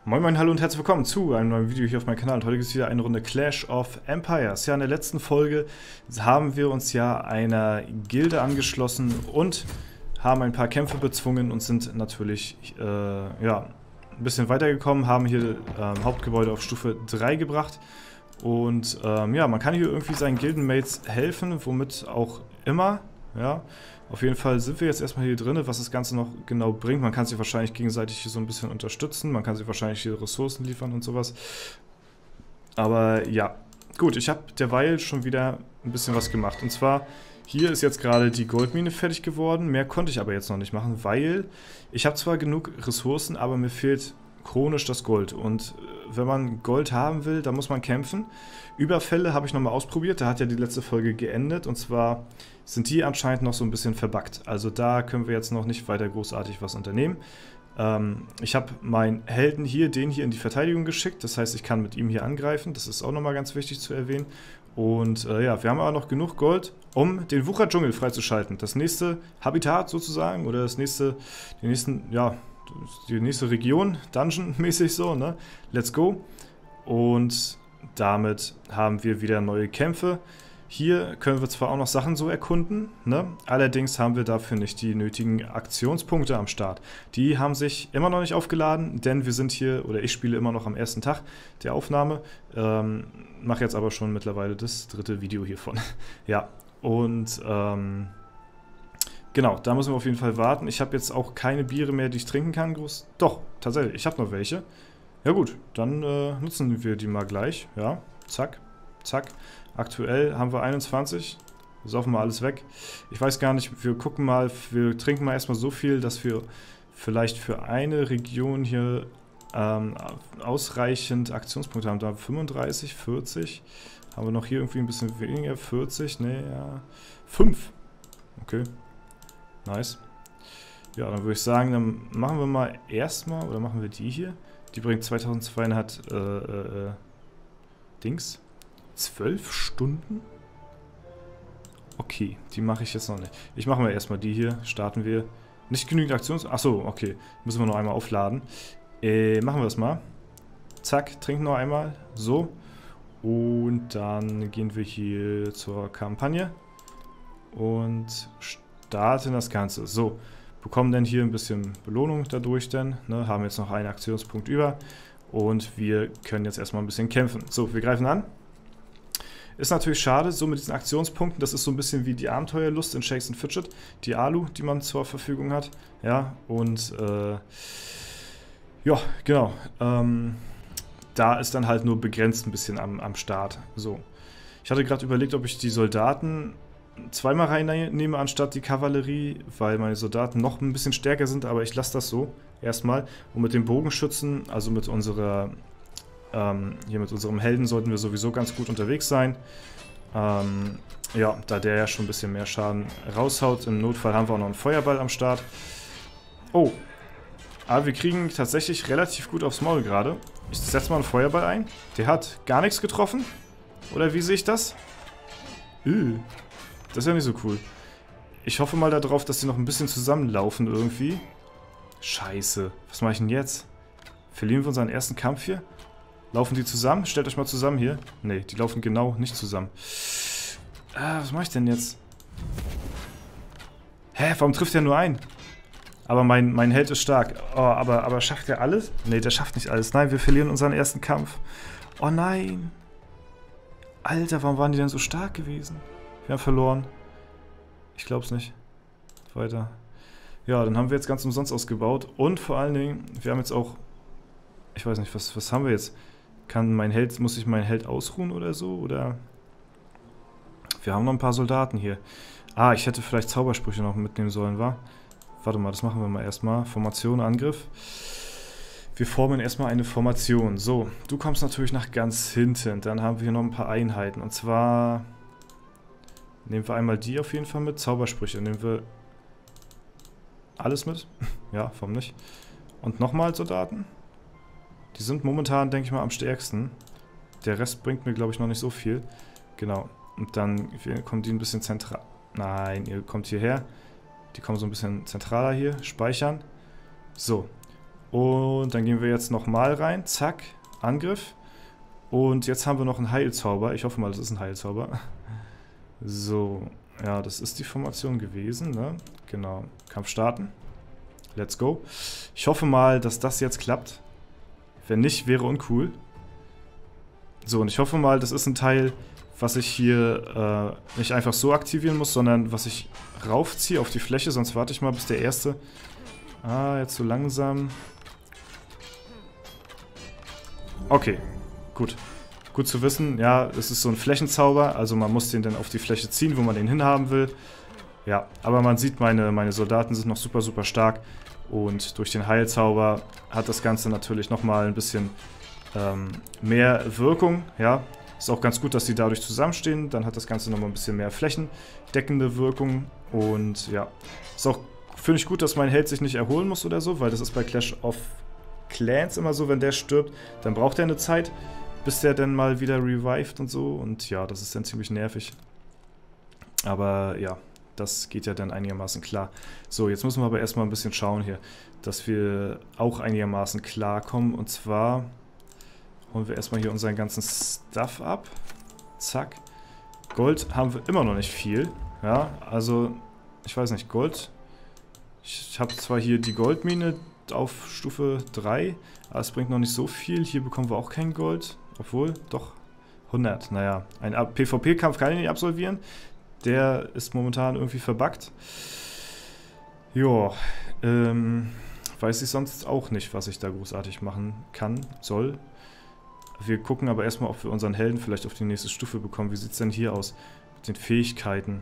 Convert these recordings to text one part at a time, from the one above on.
Moin Moin, hallo und herzlich willkommen zu einem neuen Video hier auf meinem Kanal. Und heute gibt es wieder eine Runde Clash of Empires. Ja, in der letzten Folge haben wir uns ja einer Gilde angeschlossen und haben ein paar Kämpfe bezwungen und sind natürlich ja, ein bisschen weitergekommen, haben hier Hauptgebäude auf Stufe 3 gebracht. Und ja, man kann hier irgendwie seinen Gildenmates helfen, womit auch immer, ja. Auf jeden Fall sind wir jetzt erstmal hier drin, was das Ganze noch genau bringt. Man kann sich wahrscheinlich gegenseitig hier so ein bisschen unterstützen. Man kann sich wahrscheinlich hier Ressourcen liefern und sowas. Aber ja, gut, ich habe derweil schon wieder ein bisschen was gemacht. Und zwar, hier ist jetzt gerade die Goldmine fertig geworden. Mehr konnte ich aber jetzt noch nicht machen, weil ich habe zwar genug Ressourcen, aber mir fehlt chronisch das Gold. Und wenn man Gold haben will, dann muss man kämpfen. Überfälle habe ich nochmal ausprobiert, da hat ja die letzte Folge geendet. Und zwar sind die anscheinend noch so ein bisschen verbuggt. Also da können wir jetzt noch nicht weiter großartig was unternehmen. Ich habe meinen Helden hier, den hier in die Verteidigung geschickt. Das heißt, ich kann mit ihm hier angreifen. Das ist auch nochmal ganz wichtig zu erwähnen. Und ja, wir haben aber noch genug Gold, um den Wucher-Dschungel freizuschalten. Das nächste Habitat sozusagen, oder die nächste Region, Dungeon-mäßig so, ne? Let's go. Und damit haben wir wieder neue Kämpfe. Hier können wir zwar auch noch Sachen so erkunden, ne? Allerdings haben wir dafür nicht die nötigen Aktionspunkte am Start. Die haben sich immer noch nicht aufgeladen, denn wir sind hier, oder ich spiele immer noch am ersten Tag der Aufnahme. Mache jetzt aber schon mittlerweile das dritte Video hiervon. Ja, und genau, da müssen wir auf jeden Fall warten. Ich habe jetzt auch keine Biere mehr, die ich trinken kann. Doch, tatsächlich, ich habe noch welche. Ja gut, dann nutzen wir die mal gleich. Ja, zack, zack. Aktuell haben wir 21. Saufen wir alles weg. Ich weiß gar nicht, wir gucken mal, wir trinken mal erstmal so viel, dass wir vielleicht für eine Region hier ausreichend Aktionspunkte haben. Da 35, 40. Haben wir noch hier irgendwie ein bisschen weniger? 40, ne, ja. 5. Okay. Nice. Ja, dann würde ich sagen, dann machen wir mal erstmal, oder machen wir die hier? Die bringt 2200 Dings. 12 Stunden? Okay, die mache ich jetzt noch nicht. Ich mache mal erstmal die hier. Starten wir. Nicht genügend Aktions... Achso, okay. Müssen wir noch einmal aufladen. Machen wir das mal. Zack, trinken noch einmal. So. Und dann gehen wir hier zur Kampagne. Und starten das Ganze. So. Bekommen dann hier ein bisschen Belohnung dadurch denn. Ne? Haben jetzt noch einen Aktionspunkt über. Und wir können jetzt erstmal ein bisschen kämpfen. So, wir greifen an. Ist natürlich schade, so mit diesen Aktionspunkten, das ist so ein bisschen wie die Abenteuerlust in Shakes and Fidget, die Alu, die man zur Verfügung hat. Ja, und ja, genau. Da ist dann halt nur begrenzt ein bisschen am Start. So. Ich hatte gerade überlegt, ob ich die Soldaten zweimal reinnehme anstatt die Kavallerie, weil meine Soldaten noch ein bisschen stärker sind, aber ich lasse das so erstmal. Und mit den Bogenschützen, also mit unserer... hier mit unserem Helden sollten wir sowieso ganz gut unterwegs sein. Ja, da der ja schon ein bisschen mehr Schaden raushaut. Im Notfall haben wir auch noch einen Feuerball am Start. Oh, aber wir kriegen tatsächlich relativ gut aufs Maul gerade. Ich setze mal einen Feuerball ein. Der hat gar nichts getroffen. Oder wie sehe ich das? Das ist ja nicht so cool. Ich hoffe mal darauf, dass sie noch ein bisschen zusammenlaufen irgendwie. Scheiße, was mache ich denn jetzt? Verlieren wir unseren ersten Kampf hier? Laufen die zusammen? Stellt euch mal zusammen hier. Ne, die laufen genau nicht zusammen. Was mache ich denn jetzt? Hä, warum trifft er nur einen? Aber mein Held ist stark. Oh, aber schafft er alles? Ne, der schafft nicht alles. Nein, wir verlieren unseren ersten Kampf. Oh nein. Alter, warum waren die denn so stark gewesen? Wir haben verloren. Ich glaub's nicht. Weiter. Ja, dann haben wir jetzt ganz umsonst ausgebaut. Und vor allen Dingen, wir haben jetzt auch... Ich weiß nicht, was haben wir jetzt? Muss ich meinen Held ausruhen oder so? Oder? Wir haben noch ein paar Soldaten hier. Ah, ich hätte vielleicht Zaubersprüche noch mitnehmen sollen, wa? Warte mal, das machen wir mal erstmal. Formation, Angriff. Wir formen erstmal eine Formation. So, du kommst natürlich nach ganz hinten. Dann haben wir hier noch ein paar Einheiten. Und zwar nehmen wir einmal die auf jeden Fall mit. Zaubersprüche. Nehmen wir alles mit. Ja, warum nicht? Und nochmal Soldaten. Die sind momentan, denke ich mal, am stärksten. Der Rest bringt mir, glaube ich, noch nicht so viel. Genau. Und dann kommen die ein bisschen zentral. Nein, ihr kommt hierher. Die kommen so ein bisschen zentraler hier. Speichern. So. Und dann gehen wir jetzt nochmal rein. Zack, Angriff. Und jetzt haben wir noch einen Heilzauber. Ich hoffe mal, das ist ein Heilzauber. So, ja, das ist die Formation gewesen, ne? Genau, Kampf starten. Let's go. Ich hoffe mal, dass das jetzt klappt. Wenn nicht, wäre uncool. So, und ich hoffe mal, das ist ein Teil, was ich hier nicht einfach so aktivieren muss, sondern was ich raufziehe auf die Fläche. Sonst warte ich mal, bis der erste... Ah, jetzt so langsam. Okay, gut. Gut zu wissen. Ja, es ist so ein Flächenzauber. Also man muss den dann auf die Fläche ziehen, wo man den hinhaben will. Ja, aber man sieht, meine Soldaten sind noch super, super stark. Und durch den Heilzauber hat das Ganze natürlich nochmal ein bisschen mehr Wirkung. Ja, ist auch ganz gut, dass die dadurch zusammenstehen. Dann hat das Ganze nochmal ein bisschen mehr flächendeckende Wirkung. Und ja, ist auch, finde ich gut, dass mein Held sich nicht erholen muss oder so, weil das ist bei Clash of Clans immer so, wenn der stirbt, dann braucht er eine Zeit, bis der dann mal wieder revived und so. Und ja, das ist dann ziemlich nervig. Aber ja, das geht ja dann einigermaßen klar. So, jetzt müssen wir aber erstmal ein bisschen schauen hier, dass wir auch einigermaßen klarkommen. Und zwar holen wir erstmal hier unseren ganzen Stuff ab. Zack. Gold haben wir immer noch nicht viel. Ja, also, ich weiß nicht, Gold. Ich habe zwar hier die Goldmine auf Stufe 3, aber es bringt noch nicht so viel. Hier bekommen wir auch kein Gold. Obwohl, doch, 100. Naja, ein PvP-Kampf kann ich nicht absolvieren. Der ist momentan irgendwie verbuggt. Joa, weiß ich sonst auch nicht, was ich da großartig machen kann, soll. Wir gucken aber erstmal, ob wir unseren Helden vielleicht auf die nächste Stufe bekommen. Wie sieht es denn hier aus mit den Fähigkeiten?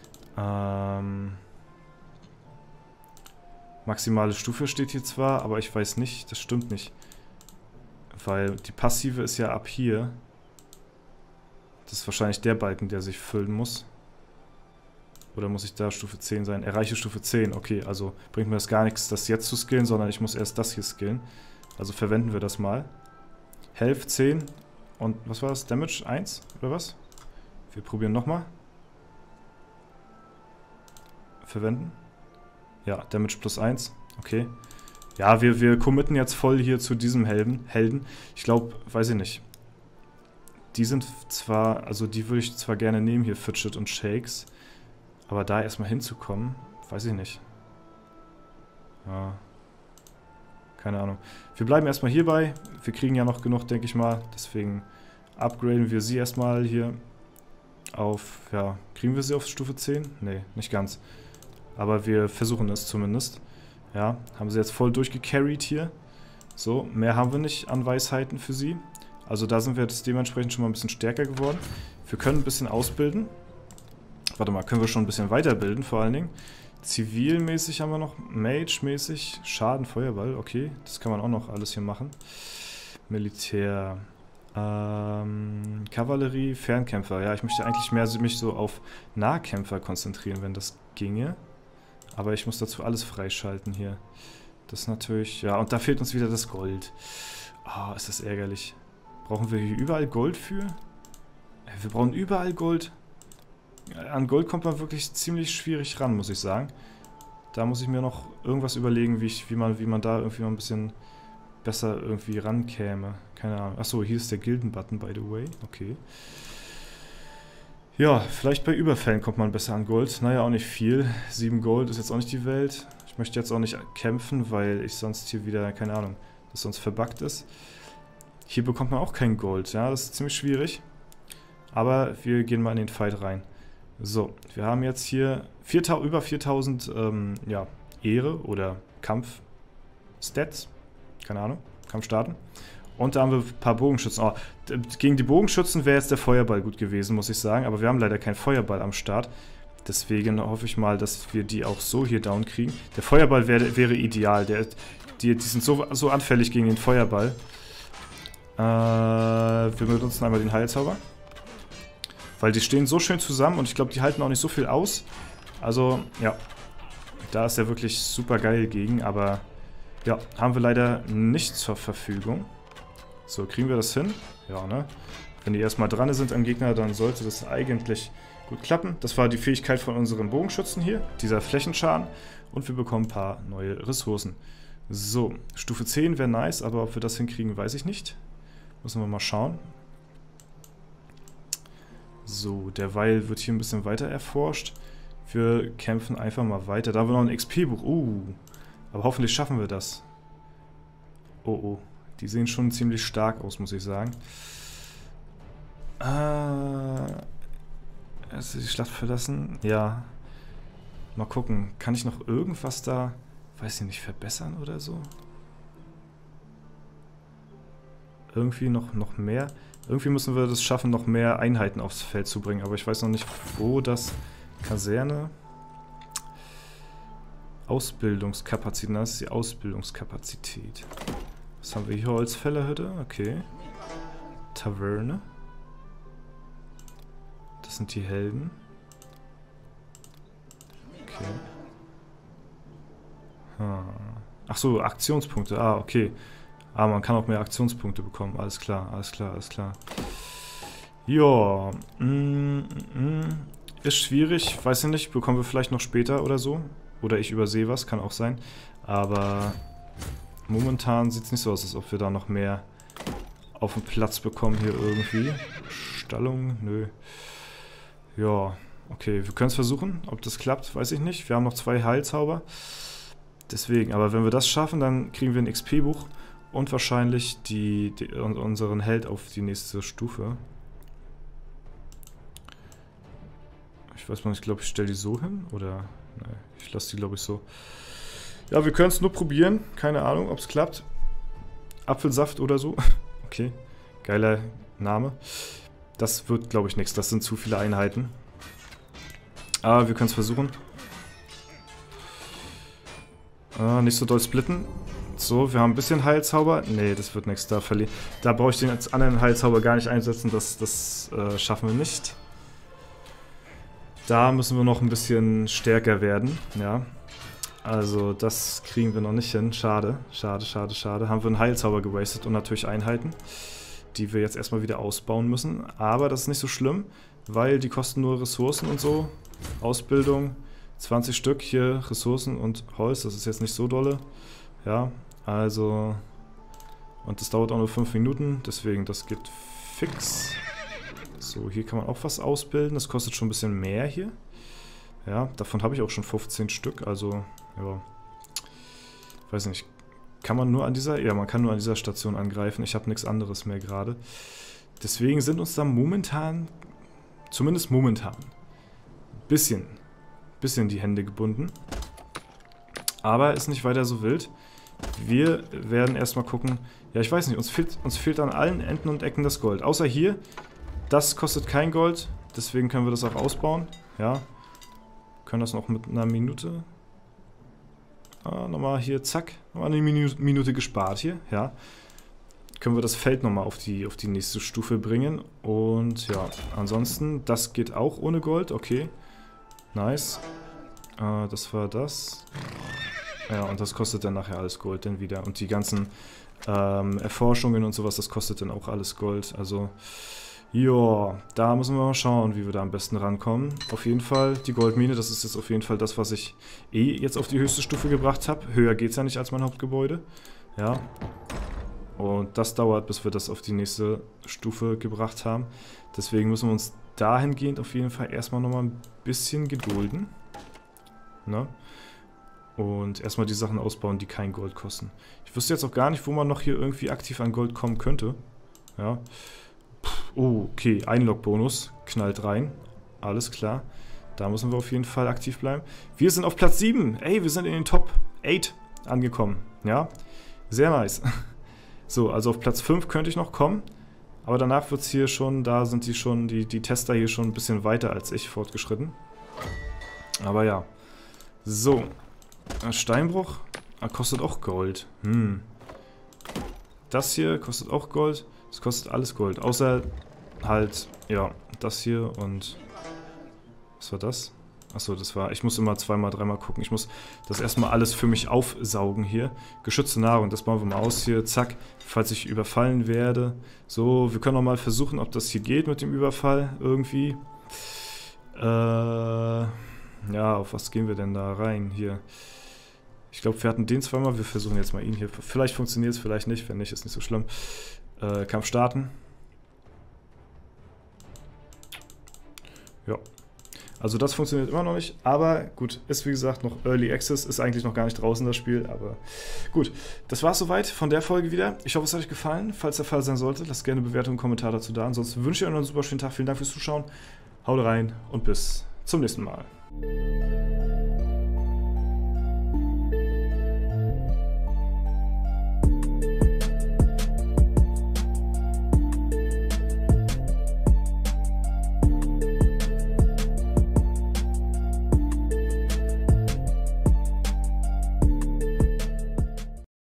Maximale Stufe steht hier zwar, aber ich weiß nicht, das stimmt nicht. Weil die passive ist ja ab hier. Das ist wahrscheinlich der Balken, der sich füllen muss. Oder muss ich da Stufe 10 sein? Erreiche Stufe 10, okay, also bringt mir das gar nichts, das jetzt zu skillen, sondern ich muss erst das hier skillen. Also verwenden wir das mal. Health 10 und was war das? Damage 1 oder was? Wir probieren nochmal. Verwenden. Ja, Damage plus 1, okay. Ja, wir committen jetzt voll hier zu diesem Helden. Ich glaube, weiß ich nicht. Die sind zwar, also die würde ich zwar gerne nehmen hier, Fidget und Shakes. Aber da erstmal hinzukommen, weiß ich nicht. Ja. Keine Ahnung. Wir bleiben erstmal hierbei. Wir kriegen ja noch genug, denke ich mal. Deswegen upgraden wir sie erstmal hier auf, ja, kriegen wir sie auf Stufe 10? Nee, nicht ganz. Aber wir versuchen es zumindest. Ja, haben sie jetzt voll durchgecarried hier. So, mehr haben wir nicht an Weisheiten für sie. Also da sind wir jetzt dementsprechend schon mal ein bisschen stärker geworden. Wir können ein bisschen ausbilden. Warte mal, können wir schon ein bisschen weiterbilden vor allen Dingen. Zivilmäßig haben wir noch, Mage-mäßig, Schaden, Feuerball, okay. Das kann man auch noch alles hier machen. Militär, Kavallerie, Fernkämpfer. Ja, ich möchte eigentlich mehr mich so auf Nahkämpfer konzentrieren, wenn das ginge. Aber ich muss dazu alles freischalten hier. Das ist natürlich, ja, und da fehlt uns wieder das Gold. Ah, ist das ärgerlich. Brauchen wir hier überall Gold für? Wir brauchen überall Gold. An Gold kommt man wirklich ziemlich schwierig ran, muss ich sagen. Da muss ich mir noch irgendwas überlegen, wie man da irgendwie noch ein bisschen besser irgendwie rankäme. Keine Ahnung. Achso, hier ist der Gilden-Button, by the way. Okay. Ja, vielleicht bei Überfällen kommt man besser an Gold. Naja, auch nicht viel. 7 Gold ist jetzt auch nicht die Welt. Ich möchte jetzt auch nicht kämpfen, weil ich sonst hier wieder, keine Ahnung, das sonst verbuggt ist. Hier bekommt man auch kein Gold. Ja, das ist ziemlich schwierig. Aber wir gehen mal in den Fight rein. So, wir haben jetzt hier über 4000 ja, Ehre oder Kampf-Stats. Keine Ahnung, Kampf starten. Und da haben wir ein paar Bogenschützen. Oh, gegen die Bogenschützen wäre jetzt der Feuerball gut gewesen, muss ich sagen. Aber wir haben leider keinen Feuerball am Start. Deswegen hoffe ich mal, dass wir die auch so hier down kriegen. Der Feuerball wäre ideal. Die sind so anfällig gegen den Feuerball. Wir benutzen einmal den Heilzauber. Weil die stehen so schön zusammen und ich glaube, die halten auch nicht so viel aus. Also, ja. Da ist er wirklich super geil gegen, aber ja, haben wir leider nicht zur Verfügung. So, kriegen wir das hin? Ja, ne? Wenn die erstmal dran sind am Gegner, dann sollte das eigentlich gut klappen. Das war die Fähigkeit von unserem Bogenschützen hier, dieser Flächenschaden. Und wir bekommen ein paar neue Ressourcen. So, Stufe 10 wäre nice, aber ob wir das hinkriegen, weiß ich nicht. Müssen wir mal schauen. So, derweil wird hier ein bisschen weiter erforscht. Wir kämpfen einfach mal weiter. Da haben wir noch ein XP-Buch. Aber hoffentlich schaffen wir das. Oh. Die sehen schon ziemlich stark aus, muss ich sagen. Hast du die Schlacht verlassen? Ja. Mal gucken. Kann ich noch irgendwas da, weiß ich nicht, verbessern oder so? Irgendwie noch mehr? Irgendwie müssen wir das schaffen, noch mehr Einheiten aufs Feld zu bringen. Aber ich weiß noch nicht, wo das... Kaserne. Ausbildungskapazität. Das ist die Ausbildungskapazität. Was haben wir hier? Holzfällerhütte. Okay. Taverne. Das sind die Helden. Okay. Ach so, Aktionspunkte. Okay. Man kann auch mehr Aktionspunkte bekommen. Alles klar. Ja. Ist schwierig. Weiß ich nicht. Bekommen wir vielleicht noch später oder so. Oder ich übersehe was. Kann auch sein. Aber momentan sieht es nicht so aus, als ob wir da noch mehr auf den Platz bekommen hier irgendwie. Stallung? Nö. Ja. Okay, wir können es versuchen. Ob das klappt, weiß ich nicht. Wir haben noch 2 Heilzauber. Deswegen, aber wenn wir das schaffen, dann kriegen wir ein XP-Buch und wahrscheinlich unseren Held auf die nächste Stufe. Ich weiß mal, ich glaube, ich stelle die so hin. Oder, nein, ich lasse die, glaube ich, so. Ja, wir können es nur probieren. Keine Ahnung, ob es klappt. Apfelsaft oder so. Okay, geiler Name. Das wird, glaube ich, nichts. Das sind zu viele Einheiten. Aber wir können es versuchen. Nicht so doll splitten. So, wir haben ein bisschen Heilzauber. Nee, das wird nichts. Da brauche ich den als anderen Heilzauber gar nicht einsetzen. Das schaffen wir nicht. Da müssen wir noch ein bisschen stärker werden. Ja. Also, das kriegen wir noch nicht hin. Schade. Schade. Haben wir einen Heilzauber gewastet und natürlich Einheiten, die wir jetzt erstmal wieder ausbauen müssen. Aber das ist nicht so schlimm, weil die kosten nur Ressourcen und so. Ausbildung, 20 Stück hier, Ressourcen und Holz. Das ist jetzt nicht so dolle. Ja, also... Und das dauert auch nur 5 Minuten, deswegen das geht fix. So, hier kann man auch was ausbilden. Das kostet schon ein bisschen mehr hier. Ja, davon habe ich auch schon 15 Stück, also, ja. Weiß nicht. Kann man nur an dieser... Ja, man kann nur an dieser Station angreifen. Ich habe nichts anderes mehr gerade. Deswegen sind uns da momentan, zumindest momentan, bisschen die Hände gebunden. Aber ist nicht weiter so wild. Wir werden erstmal gucken... Ja, ich weiß nicht, uns fehlt an allen Enden und Ecken das Gold. Außer hier. Das kostet kein Gold, deswegen können wir das auch ausbauen. Ja. Können das noch mit einer Minute. Nochmal hier, zack. Nochmal eine Minute gespart hier. Ja. Können wir das Feld nochmal auf die nächste Stufe bringen. Und ja, ansonsten, das geht auch ohne Gold. Okay. Nice. Das war das. Ja, und das kostet dann nachher alles Gold dann wieder. Und die ganzen Erforschungen und sowas, das kostet dann auch alles Gold. Also... Ja, da müssen wir mal schauen, wie wir da am besten rankommen. Auf jeden Fall die Goldmine, das ist jetzt auf jeden Fall das, was ich jetzt auf die höchste Stufe gebracht habe. Höher geht es ja nicht als mein Hauptgebäude. Ja. Und das dauert, bis wir das auf die nächste Stufe gebracht haben. Deswegen müssen wir uns dahingehend auf jeden Fall erstmal nochmal ein bisschen gedulden. Ne? Und erstmal die Sachen ausbauen, die kein Gold kosten. Ich wüsste jetzt auch gar nicht, wo man noch hier irgendwie aktiv an Gold kommen könnte. Ja. Oh, okay, Einlog-Bonus, knallt rein, alles klar, da müssen wir auf jeden Fall aktiv bleiben. Wir sind auf Platz 7, ey, wir sind in den Top 8 angekommen, ja, sehr nice. So, also auf Platz 5 könnte ich noch kommen, aber danach wird es hier schon, da sind die Tester hier schon ein bisschen weiter als ich fortgeschritten. Aber ja, so, Steinbruch, kostet auch Gold, Das hier kostet auch Gold. Es kostet alles Gold, außer halt, ja, das hier und... Was war das? Achso, das war... Ich muss immer zweimal, dreimal gucken. Ich muss das erstmal alles für mich aufsaugen hier. Geschützte Nahrung, das bauen wir mal aus hier. Zack, falls ich überfallen werde. So, wir können auch mal versuchen, ob das hier geht mit dem Überfall irgendwie. Ja, auf was gehen wir denn da rein hier? Ich glaube, wir hatten den zweimal. Wir versuchen jetzt mal ihn hier. Vielleicht funktioniert es, vielleicht nicht. Wenn nicht, ist nicht so schlimm. Kampf starten. Ja. Also das funktioniert immer noch nicht. Aber gut, ist wie gesagt noch Early Access. Ist eigentlich noch gar nicht draußen das Spiel. Aber gut, das war es soweit von der Folge wieder. Ich hoffe, es hat euch gefallen. Falls der Fall sein sollte, lasst gerne eine Bewertung und einen Kommentar dazu da. Ansonsten wünsche ich euch noch einen super schönen Tag. Vielen Dank fürs Zuschauen. Haut rein und bis zum nächsten Mal.